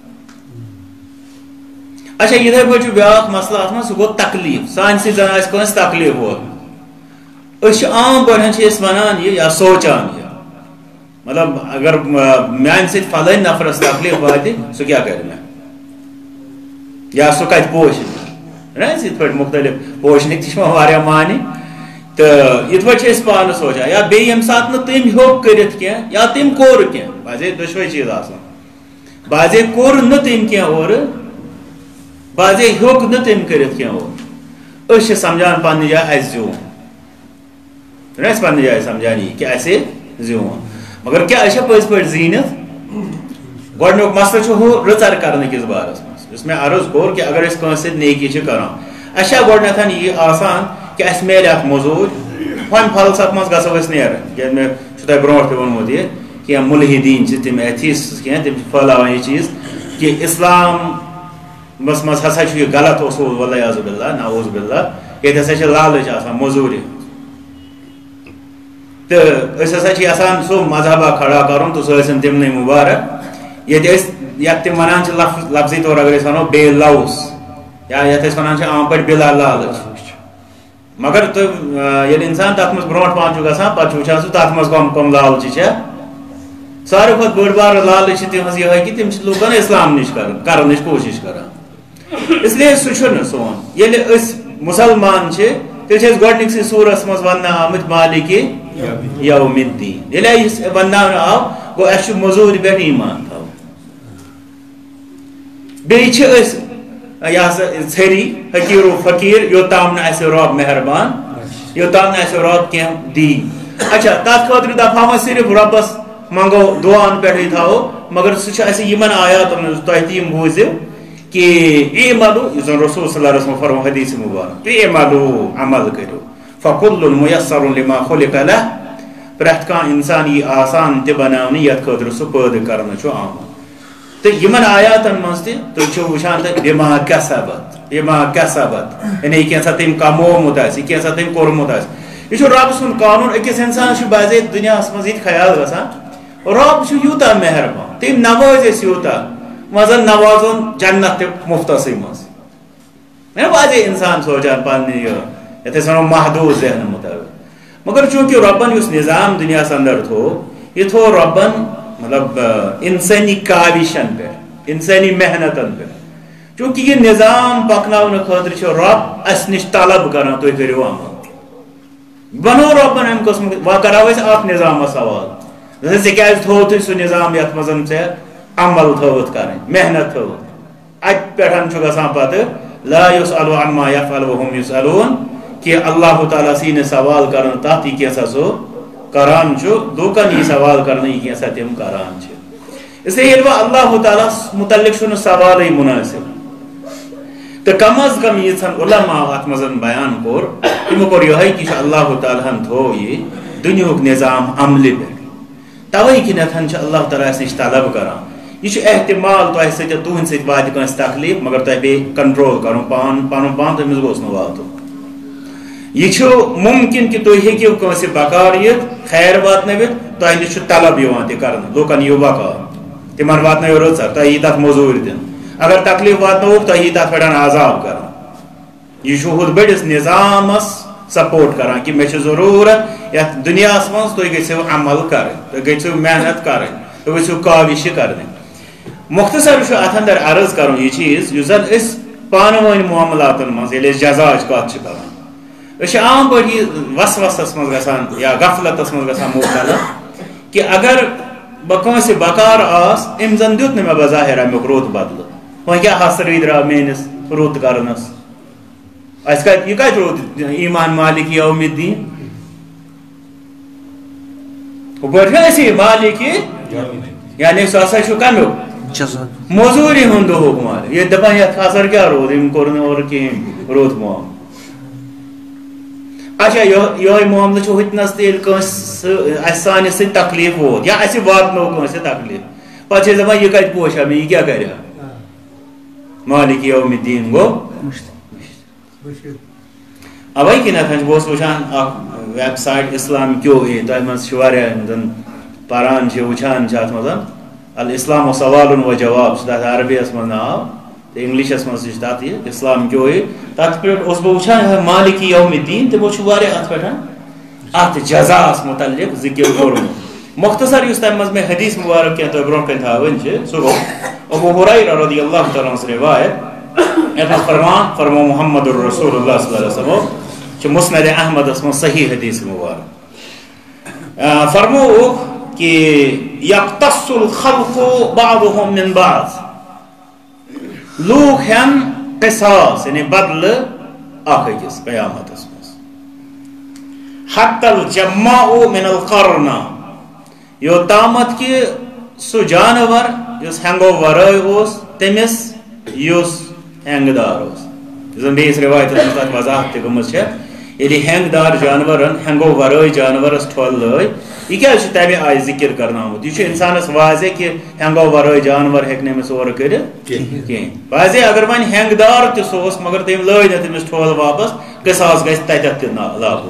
اچھا یِتھے پٲٹھۍ چھُ بیٛاکھ مسلہٕ اتھ منٛز سُہ گوٚو تکلیٖف سانہِ سۭتۍ زن آسہِ کٲنٛسہِ تکلیٖف ووت أسۍ چھِ عام پٲٹھۍ چھِ أسۍ ونان یہِ یا سونچان یہِ مطلب اگر میانہِ سۭتۍ فلٲنۍ نفرس تکلیٖف واتہِ سُہ کیٛاہ کرِ مےٚ یا سُہ کتہِ پوشہِ یِتھ پٲٹھۍ مختلف پوشنٕکۍ تہِ چھِ واریاہ معنی تہٕ یِتھ پٲٹھۍ چھِ أسۍ پانہٕ سونچان یا بیٚیہِ ییٚمہِ ساتہٕ نہٕ تٔمۍ ہیوٚک کٔرِتھ کینٛہہ یا تٔمۍ کوٚر کینٛہہ بازے دۄشوے چیٖز آسان بازے کوٚر نہٕ تٔمۍ کینٛہہ اورٕ بازے ہیوٚک نہٕ تٔمۍ کٔرِتھ کینٛہہ اورٕ أسۍ چھِ سمجھان پننہِ جایہِ اَسہِ زیوٗن أسۍ پننہِ جایہِ سمجھان یہِ کہِ اَسے زیوٗن مگر کیٛاہ أسۍ چھا پٔزۍ پٲٹھۍ زیٖنِتھ گۄڈنیُک مسلہٕ چھُ ہُہ رٕژر کرنہٕ کِس بارس منٛز یُس مےٚ عرض کوٚر کہِ اگر أسۍ کٲنٛسہِ سۭتۍ نیکی چھِ کران اَسہِ چھا گۄڈنٮ۪تھ یہِ آسان کہِ اَسہِ میلہِ اَتھ موٚزوٗرۍ وۄنۍ فلسفہٕ منٛز گژھو أسۍ نیرٕنۍ کیٛازِ مےٚ چھُ تۄہہِ برونٛٹھ تہِ ووٚنمُت یہِ کینٛہہ مُلحِدیٖن چھِ تِم ایتھیٖسٹٕس کینٛہہ تِم چھِ پھٲلاوان یہِ چیٖز کہِ اِسلامس منٛز ہسا چھُ یہِ غلط اوصوٗل والعیاذ باللہ نعوذ باللہ ییٚتہِ ہسا چھِ لالٕچ آسان موٚزوٗرِ تہٕ أسۍ ہسا چھِ یژھان سُہ مذہبا کھڑا کرُن تہٕ سُہ ٲسِن تِمنٕے مُبارک ییٚتہِ أسۍ یتھ تِم ونان چھِ لفظی طور اگر أسۍ ونو بے لوُس یا یتھ أسۍ ونان چھِ عام پٲٹھۍ بِلا لالٕچ مگر تُہۍ ییٚلہِ اِنسان تتھ منٛز برونٛٹھ پہن چھُ گژھان پتہٕ چھُ وٕچھان سُہ تتھ منٛز کم لالچہِ چھےٚ ساروی کھۄتہٕ بٔڑ بارٕ لالٕچ چھِ تِہنٛز یِہے کہِ تِم چھِ لوٗکن اسلام نِش کرنٕچ کوٗشش کران اسلیے سُہ چھُنہٕ سون ییٚلہِ أسۍ مُسلمان چھِ تیٚلہِ چھِ أسۍ گۄڈنِکسٕے سوٗرس منٛز وننہٕ آمٕتۍ مالِکہِ یومِ الدیٖن ییٚلہِ أسۍ ونناونہٕ آو گوٚو اسہِ چھُ موٚزوٗرِ پٮ۪ٹھ ایٖمان تھاوُن بیٚیہِ چھِ أسۍ یہِ ہسا ژھٔری حقیٖر و فقیٖر یوٚتام نہٕ اَسہِ رۄب مہربان یوٚتام نہٕ اَسہِ رۄب کینٛہہ دی اچھا تتھ خٲطرٕ دپہو وۄنۍ صرف رۄبس منگو دُعاہن پٮ۪ٹھٕے تھاوو مگر سُہ چھُ اَسہِ یِمن آیاتن منٛز تۄہہِ تہِ یِم بوٗزِو کہ اعملوا یُس زن رسول صلی اللہ علیہ وسلم فرمو حدیث مبارک تُہۍ اعملوا عمل کٔرِو فکُلٌ مُیسّرٌ لما خُلِقَ لہ پرٛٮ۪تھ کانٛہہ اِنسان یی آسان تہِ بناونہٕ یتھ خٲطرٕ سُہ پٲدٕ کرنہٕ چھُ آمُت تہٕ یِمن آیاتن منٛز تہِ تُہۍ چھِو وٕچھان تہٕ بِما کسبت یعنی کینٛژھا تٔمۍ کمومُت آسہِ کینٛژھا تٔمۍ کوٚرمُت آسہِ یہِ چھُ رۄبہٕ سُنٛد قانوٗن أکِس اِنسانس چھُ بازے دُنیاہس منٛز یہِ تہِ خیال گژھان رۄب چھُ یوٗتاہ مہربان تٔمۍ نوٲزِ أسۍ یوٗتاہ وۄنۍ زن نوازُن جنت تہِ مُفتسٕے منٛز بازے انسان سونچان پننہِ یتھ أسۍ ونو محدوٗد ذہنہٕ مُطٲبق مگر چوٗنٛکہِ رۄبن یُس نظام دُنیاہس انٛدر تھوٚو یہِ تھوٚو رۄبن مطلب انسٲنی کاوِشن پٮ۪ٹھ انسٲنی محنتن پٮ۪ٹھ چوٗنٛکہِ یہِ نظام پکناونہٕ خٲطرٕ چھُ رۄب اسہِ نِش طلب کران تُہۍ کٔرِو عمل بنو رۄبن امہِ قٕسمُک وۄنۍ کرو أسۍ اکھ نظامس سوال ژےٚ کیازِ تھوٚو تُہۍ سُہ نظام یتھ منٛز ژےٚ عمل تھٲوٕتھ کرٕنۍ محنت تھٲوٕتھ اتہِ پٮ۪ٹھ چھُ گژھان پتہٕ لا یُسألُ عما یفعل وہم یُسألوٗن کہ اللہ تعالیٰ سی نہٕ سوال کران تتھ یہِ کینٛژھا سُہ کران چھُ لوٗکن یی سوال کرنہٕ یہِ کینٛژھا تِم کران چھِ اس لیے ییٚلہِ وۄنۍ اللہ تعالیٰ مُتعلق چھُنہٕ سوالٕے مُنٲسِب تہٕ کم از کم ییٖژہن علما اتھ منٛز بیان کوٚر تِمو کوٚر یِہوے کہِ اللہ تعالیٰ ہن تھوٚو یہِ دُنیہُک نظام عملہِ پٮ۪ٹھ توے کِنیتھ چھُ اللہ تعالیٰ اسہِ نِش طلب کران یہ چھُ احتمال تۄہہِ سۭتۍ تُہنٛدِ سۭتۍ واتہِ کٲنٛسہِ تکلیٖف مگر تۄہہِ پیٚیہِ کنٹرول کرُن پنُن پان تٔمِس گوٚژھ نہٕ واتُن یہ چھُ مُمکِن کہِ تُہۍ ہیٚکِو کٲنٛسہِ بکار یِتھ خیر واتنٲوِتھ تۄہہِ نِش چھُ طلب یِوان تہِ کرنہٕ لوٗکن یِیِو بکار تِمن واتنٲیِو رٕژر تۄہہِ یی تتھ موٚزوٗرۍ دِنہٕ اگر تکلیٖف واتنٲوُکھ تۄہہِ یی تتھ پٮ۪ٹھ عذاب کرنہٕ یہ چھُ ہُتھ بٔڑِس نظامس سپورٹ کران کہِ مےٚ چھِ ضروٗرت یتھ دُنیاہس منٛز تُہۍ گٔژھِو عمل کرٕنۍ تُہۍ گٔژھِو محنت کرٕنۍ تُہۍ گٔژھِو کاوِشہِ کرنہِ مختصر چھُ اتھ انٛدر عرض کرُن یہِ چیٖز یُس زن أسۍ پانہٕ ؤنۍ معاملاتن منٛز ییٚلہِ أسۍ جزاچ کتھ چھِ کران أسۍ چھِ عام پٲٹھۍ یہِ وسوسس منٛز گژھان یا غفلتس منٛز گژھان مُبتلا کہِ اگر بہٕ کٲنٛسہِ بکار آس أمۍ زن دیُت نہٕ مےٚ بظاہر امیُک رُت بدلہٕ وۄنۍ کیٛاہ حسرٕے درٛاو میٲنِس رُت کرنس اَسہِ کتہِ یہِ کتہِ روٗد ایٖمان مالِک یومِ الدیٖن ہُپٲرۍ چھُ اَسہِ مالِک یعنی سُہ ہسا چھُ کمیُک موزوری ہند حکمار یہ دپان یت اثر کیا رود ام کور اور کہیں رود معاملہ اچھا یہ معاملہ چھ ہتنس تیل سانس سی تکلیف ووت یا اس واتنو کنسہ تکلیف پتہ دپان یہ کت پوشا میں یہ کیا کرے مالک یوم الدین گو اوے کن بہت وچان ویب سائٹ اسلام کیو تہ من پران وچان ات مز الاسلام و سوال و جواب تک عربی من ناو تو انگلشس من تک یہ اسلام کیو تک پہ بہ وچان مالک یوم الدین تو بہت ات پہ ات جزاس متعلق ذکر کورمت مختصر اس تمہ مز میں حدیث مبارک کی برو کن تھاون سہ گو ابو ہریرہ رضی اللہ تعالیٰ عنہ روایت یت فرمو محمد الرسول اللہ صلی اللہ علیہ وسلم مسند احمد من صحیح حدیث مبارک فرمو کہ یقتص الخلق بعضهم من بعض لوگ ہن قصاص یعنی بدل اکس قیامت حتی الجماء من القرن یو تامت کہ سو جانور یس ہنگو ورائے اس تمس یس ہنگدار اس بیس روایت تک وضاحت تہ گمز یعنی ہنگدار جانورن ہنگو ورائے جانورس ٹھول لائے یہ کیا تمہ آئی ذکر کرنا آمت یہ انسانس واضح کہ ہنگو ورائے جانور ہیکہ نمس اور کرت کہیں واضح اگر ون ہنگدار تہ سوس مگر تم لائے نا تمس ٹھول واپس قصاص گژھِ تتیتھ تہ لاگو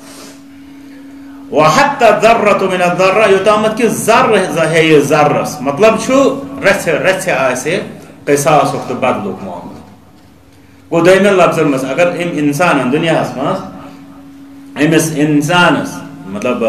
وحتى ذرة من الذرة يوتامت کہ ذر ہے ذرس مطلب چھو رچھ آسے قصاص وقت بدلوک معاملہ گو دویمہ لفظ مس اگر ام انسان دنیا مز امس انسانس مطلب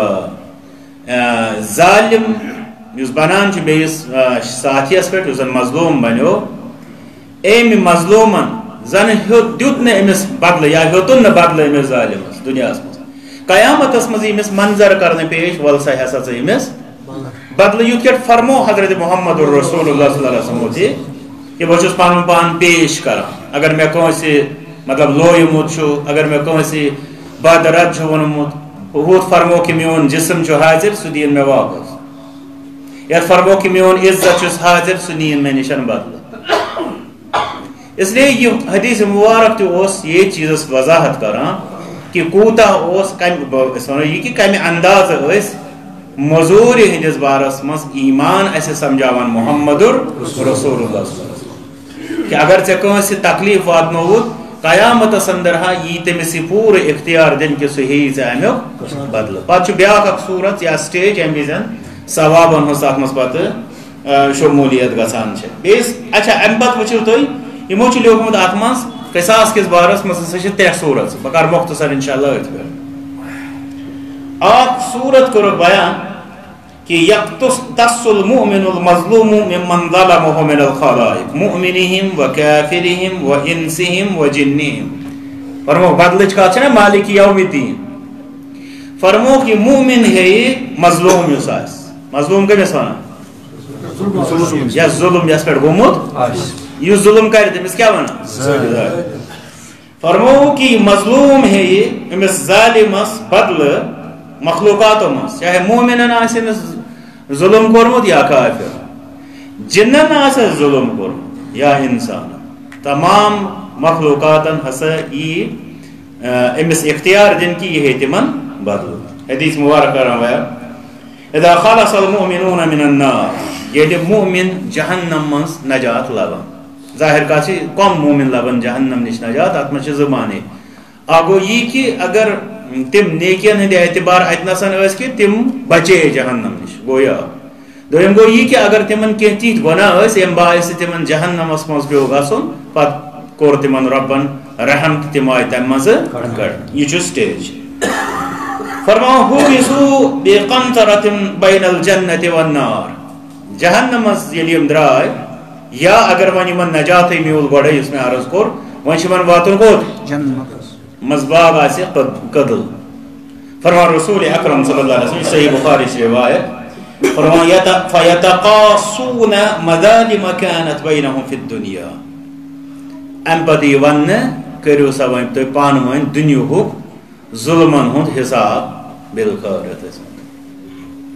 ظالم اس بنان بیس ساتھیس پہ اس مظلوم بنو ام مظلومن زن دیت نا امس بدل یا ہیوتن نا بدل امس ظالمس دنیا مز قیامت مز امس منظر کرنے پیش ولسا ہسا امس بدل یوت کٹ فرمو حضرت محمد الرسول اللہ صلی اللہ علیہ وسلم کہ بہت پن پان پیش کران اگر میں کنسی مطلب لویمت اگر میں کنسی بدرد ونمت ہوت فرمو کہ میون جسم حاضر سہ دین میں واپس یا فرمو کہ میون عزت حاضر سہ نین میں نشن بدل اس لیے یہ حدیث مبارک تہ یہ چیز وضاحت کران کہ کوتا یہ کہ کم انداز مزور ہندس بارس مز ایمان اسے سمجھاوان محمد رسول اللہ صلی اللہ علیہ وسلم کہ اگر ژے کنسی تکلیف واتنوت قیامت اندر یہ تمس پور اختیار دن کہ سہ ہی امیک بدل پتہ بیاکھ اک صورت یا سٹیج ام وزن ثوابن ہز تک مز پتہ شمولیت گژھان بیس اچھا ام پتہ وچھو تھی یمو لیوکمت ات مز قصاص کس بارس مز سہ تہ صورت بہ کر مختصر انشاءاللہ ات پہ آپ صورت کرو بیان کہ یقتص المؤمن المظلوم ممن ظلمه من الخلائق مؤمنهم وكافرهم وانسهم وجنهم فرمو بدلچ کا چھ مالک یوم الدین فرمو کہ مومن ہے مظلوم یساس مظلوم کمس ونان یا ظلم یس پہ گومت یہ ظلم کر تمس کیا ونان فرمو کہ مظلوم ہے امس ظالمس بدل مخلوقاتوں مز چاہے مومنن آسنس ظلم کورمت یا کافر جنن آس ظلم کورمت یا انسان تمام مخلوقاتن ہسا یہ امس اختیار دن کی یہ تمن بدل حدیث مبارک روایا اذا خلص المؤمنون من النار یہ مومن جہنم مز نجات لبن ظاہر کا کم مومن لبن جہنم نش نجات ات مز زمانے آگو یہ کہ اگر تم نیکین ہند اعتبار اتنسن کہ تم بچے جہنم نش گویا دویم گو یہ کہ اگر تمن کی تیت گناہ ام باعث تمن جہنمس مز پیو گھن پت کور تمن ربن رحم تم آئی تم مز کڑ یہ سٹیج فرماؤ حبسوا بقنطرة بین الجنة والنار جہنم مز یل درائے یا اگر ون من نجات میول گوڑے اس میں عرض کور ون واتن کوت مزباغ آسے قدل فرمان رسول اکرم صلی اللہ علیہ وسلم صحیح بخاری سے روایت فرمان فیتقاصون مظالم كانت بینہم فی الدنیا ام پتی ون کریو سوائن تو پانوین دنیا حق ظلمن ہند حساب بالخارت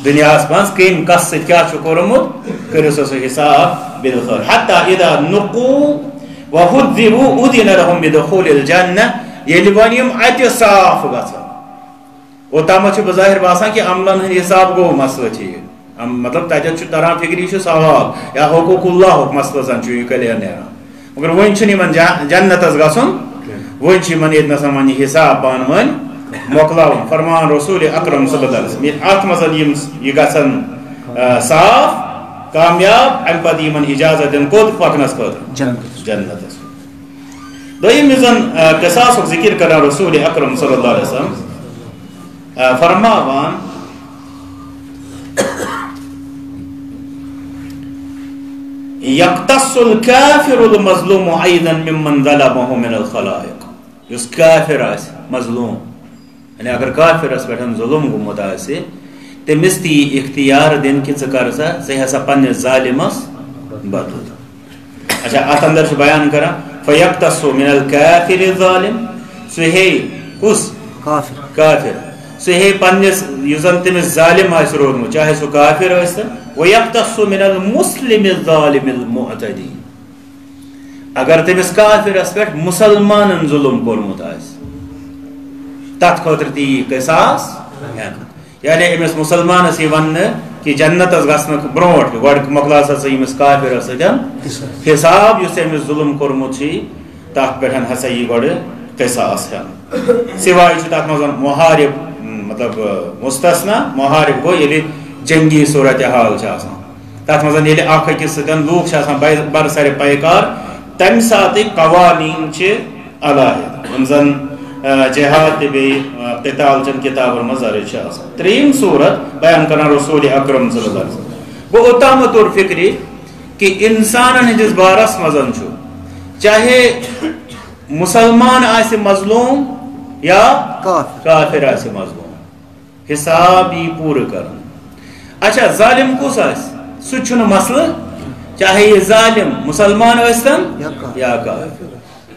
دنیا مز کم کس ست کیا کورمت کرو سا حساب بالخیر حتی اذا نقو وحذبوا اذن لهم بدخول الجنہ یل ونیم ات صاف گژھان اوتام بظاہر باسان کہ عملن ہند حساب گو مسئلہ ٹھیک مطلب تتھ تران فکر یہ ثواب یا حقوق اللہ مسئلہ زن یہ کلیر نیران مگر ون جنتس گھن ون یتنس ون حساب پان ون مکلاون فرمان رسول اکرم صلی اللہ علیہ وسلم ات مز یہ گھن صاف کامیاب ام پتہ یمن اجازت دن کوت پکنس خاطر جنتس دویم زن قصاص ذکر کران رسول اکرم صلی اللہ علیہ وسلم فرماوان یقتص الکافر المظلوم ایضا ممن ظلمه من الخلائق یس کافر آس مظلوم یعنی اگر کافر اس پٹھن ظلم گومت آسے تمس تی اختیار دن کہ ژٕ سا ژٕ ہسا پننس ظالمس بدل اچھا ات اندر بیان کرا فیقتص من الکافر الظالم سہ کس کافر سہ پنس یزن تمس ظالم آس رودمت چاہے سہ کافر ٲسِتن ویقتص من المسلم الظالم المعتدی اگر تمس کافرس پہ مسلمان ظلم کورمت آس تت خاطر تی قصاص یعنی امس مسلمانس یہ ون کہ جنتس گھن برونٹ گۄڈٕ مۄکلاو سا ژٕ ییٚمِس کافرس سۭتۍ حساب یُس أمِس ظلم کورمت چھی تتھ پٮ۪ٹھ ہسا یی گۄڈٕ قصاص ہٮ۪نہٕ سوائے چھُ تتھ منٛز محارب مطلب مستثنا محارب گو ییٚلہِ جنگی صورتحال تر مز اخ أکِس سۭتۍ لوٗکھ چھِ آسان برسر پیکار تمہِ ساتٕکۍ قوانین علاحدٕ یِم زن جہاد تہِ بیٚیہِ قتال چن کتابن منٛز درج چھِ آسان ترٛیٚیِم صورت بیان کران رسول اکرم صلی اللہ علیہ وسلم گوٚو اوٚتام طور فکرِ کہ انسانن ہندس بارس مز چاہے مسلمان آسہِ مظلوم یا کافر آسہِ مظلوم حساب یی پوٗرٕ کران اچھا ظالم کس سہ چھُنہٕ مسئلہ چاہے یہ ظالم مسلمان ٲسۍتن یا کافر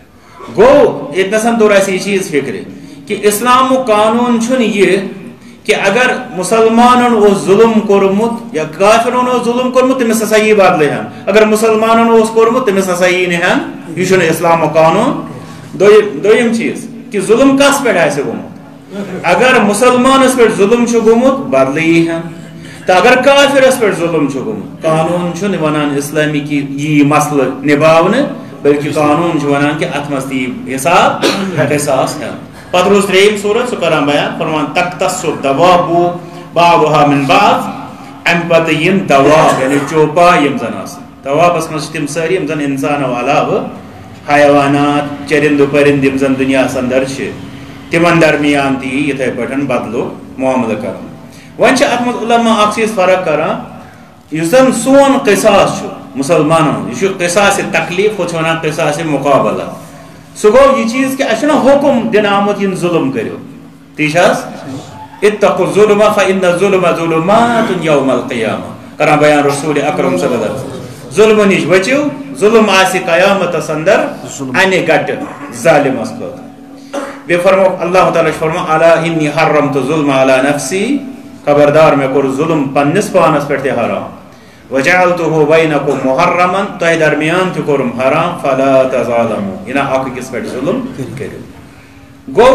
گو یتنسن طور یہ چیز فکر کہ اسلام قانون چھُنہٕ یہ کہ اگر مسلمانن اوس ظلم کورمت یا کافرن اوس ظلم کورمت تمس ہسا یی بدلہٕ ہن اگر مسلمانن اوس کورمت تمس ہسا یی نہٕ ہن یہ چھُنہٕ اسلام قانون دوٚیِم چیز کہ ظلم کس پٮ۪ٹھ آسہِ گوٚمُت اگر مسلمانس پٮ۪ٹھ ظلم چھُ گوٚمُت بدلہٕ یی ہن تو اگر کافرس پہ ظلم گوٚمُت قانون چھُنہٕ ونان اسلامی کہ یہ مسئلہ نباونہٕ بلکہ قانون چھُ ونان کہ ات مز تی حساب قصاص ہٮ۪نہٕ پتہٕ روز ترٛیٚیِم صورت سُہ کران بیان فرمان تقتص الدواب بعضها من بعض امہِ پتہٕ یِم دواب یعنی چوپا یم زن آسان دوابس منٛز چھِ تِم سٲری یم زن انسانو علاوٕ حیوانات چرند پرند یم زن دُنیاہس اندر چھِ تمن درمیان تہِ یی یِتھے پٲٹھۍ بدلُک معاملہٕ کران وۄنۍ چھِ اتھ منٛز علما اکھ چیٖز فرق کران یُس زن سون قصاص چھُ مسلمانن ہُنٛد یہِ چھُ قصاصِ تکلیف ہُتھ چھِ ونان قصاصِ مقابلہ سُہ گوٚو یہِ چیٖز کہِ اَسہِ چھُنہ حُکم دِنہٕ آمُت یِم ظُلم کٔرِو تی چھِ حظ اتقوا الظلم فإن الظلم ظلمات یوم القیامہ کران بیان رسول اکرم صلی اللہ علیہ وسلم ظلم نِش بٔچِو ظلم آسہِ قیامتس اندر انہِ گٹہٕ ظالمس خٲطرٕ بیٚیہِ فرمو اللہ تعالیٰ چھُ فرمان الا انی حرمت الظلم علی نفسی خبردار میں کور ظلم پنس پانس پہ حرام وجعلته بینکم محرما تہ درمیان تہ کورم حرام فلا تظالموا یعنی اکھ أکِس پہ ظلم کرو گو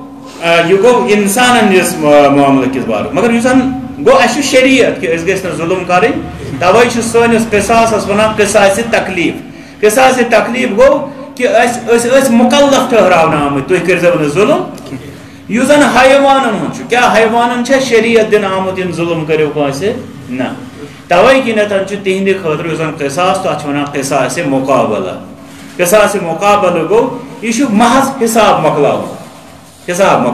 یہ گو انسانن اس معاملہ کس بارے مگر یہ گو اس شریعت کہ اس گژھِ نہٕ ظلم کرٕنۍ توے چھُ سٲنِس قصاصس ونان قصاصِ تکلیف قصاصِ تکلیف گو کہ أسۍ مکلف ٹھہراونہٕ آمٕتۍ تُہۍ کٔرۍزیو نہٕ ظلم یُس زن حیوانن ہُنٛد چھُ کیٛاہ حیوانن چھا شریعت دِنہٕ آمُت یِم ظلم کٔرِو کٲنٛسہِ نہ توے کِنیتھ چھُ تِہنٛدِ خٲطرٕ یُس زن قصاص تتھ چھِ ونان قصاصِ مقابلہ قصاصِ مقابلہ گوٚو یہِ چھُ محض حساب مۄکلاونُک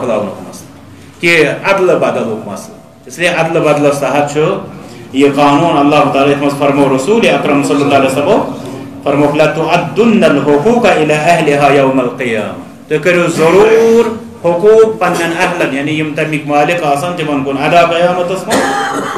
مسلہٕ کہ عدلہٕ بدلُک مسلہٕ اس لیے عدلہٕ بدلس تحت چھُ یہ قانون اللہ تعالیٰ یتھ منٛز فرمو رسول اکرم صلی اللہ علیہ وسلم فرموکھ لتؤدن الحقوق الى اہلها یوم القیامہ تُہۍ کٔرِو ضروٗر حقوق پنن اہلن یعنی یم تمیک مالک آسان تمن کن ادا قیامتس من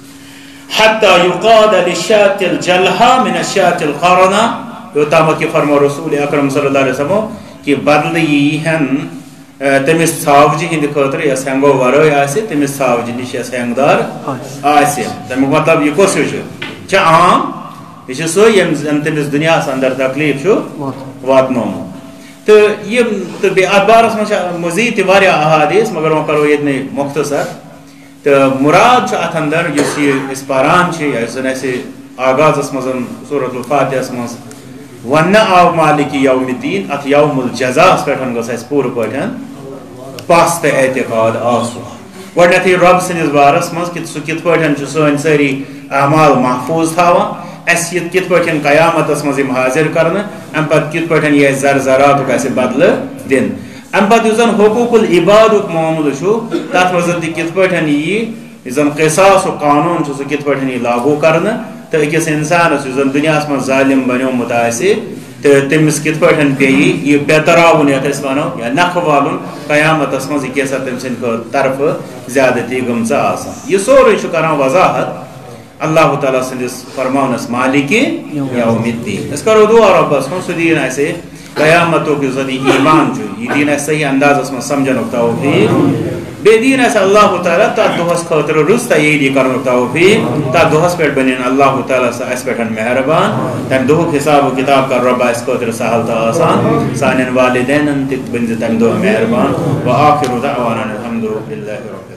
حتی یقاد للشاة الجلحة من الشاة القرنة یوتام کہ فرمو رسول اکرم صلی اللہ علیہ وسلم کہ بدل یی ہن تمس ثاوجی ہند خاطر یس ہنگو ورائے آسہ تمس ثاوجی نش یس ہنگدار آسہ تمیک مطلب یہ کس ہیو عام یہ سو یم تمس دنیا اندر تکلیف واتنومت تو ات بارس مزید تہ احادیث مگر وہ کرو یہ مختصر تو مراد ات اندر اس یہ پاران یس زن اس آغاز مز سورۃ الفاتحہ مز ون آو مالک یوم الدین ات یوم الجزاء پہ گھس پور پہ پس تو اعتقاد آسو گۄڈنیتھٕے رب سٕنٛدِس بارس منٛز کہ سُہ کِتھ پٲٹھۍ چھُ سٲنۍ سٲری اعمال محفوظ تھاوان اَسہِ یہِ کِتھ پٲٹھۍ قیامتس منٛز یِم حٲضِر کرنہٕ اَمہِ پتہٕ کِتھ پٲٹھۍ یہِ اَسہِ زرزراتُک آسہِ بدلہٕ دِنہٕ اَمہِ پتہٕ یُس زن حقوٗق العبادُک معاملہٕ چھُ تتھ منٛز تہِ کِتھ پٲٹھۍ یی یُس زن قصاصُک قانوٗن چھُ سُہ کِتھ پٲٹھۍ یی لاگوٗ کرنہٕ تہٕ أکِس اِنسانس یُس زن دُنیاہس منٛز ظٲلِم بنیومُت آسہِ تہٕ تٔمِس کِتھ پٲٹھۍ پیٚیہِ یہِ بے تراوُن یتھ أسۍ ونو یا نکھٕ والُن قیامتس منٛز یہِ کیٛاہ سا تٔمۍ سٕنٛدِ طرفہٕ زیادتی گٔمژٕ آسان یہِ سورُے چھُ کران وضاحت اللہ تعالیٰ سٕنٛدِس فرمانس مالِکہِ یومِ الدیٖن أسۍ کرو دُعا رۄبس کُن سُہ دِیِن اَسہِ قیامتُک یُس زن یہِ ایٖمان چھُ یہِ دِیِن اَسہِ صحیح اندازس منٛز سمجھنُک توفیٖق بیٚیہِ دِیِن اَسہِ اللہ تعالیٰ تتھ دۄہس خٲطرٕ رٕژ تیٲری کرنُک توفیٖق تتھ دۄہس پٮ۪ٹھ بنِن اللہ تعالیٰ اَسہِ پٮ۪ٹھ مہربان تمہِ دۄہُک حساب و کِتاب کر رۄب اَسہِ خٲطرٕ سہل تہٕ آسان سانٮ۪ن والِدینن تہِ بٔنۍ زِ تمہِ دۄہ مہربان وآخِر دعوانا الحمدُ للہ رب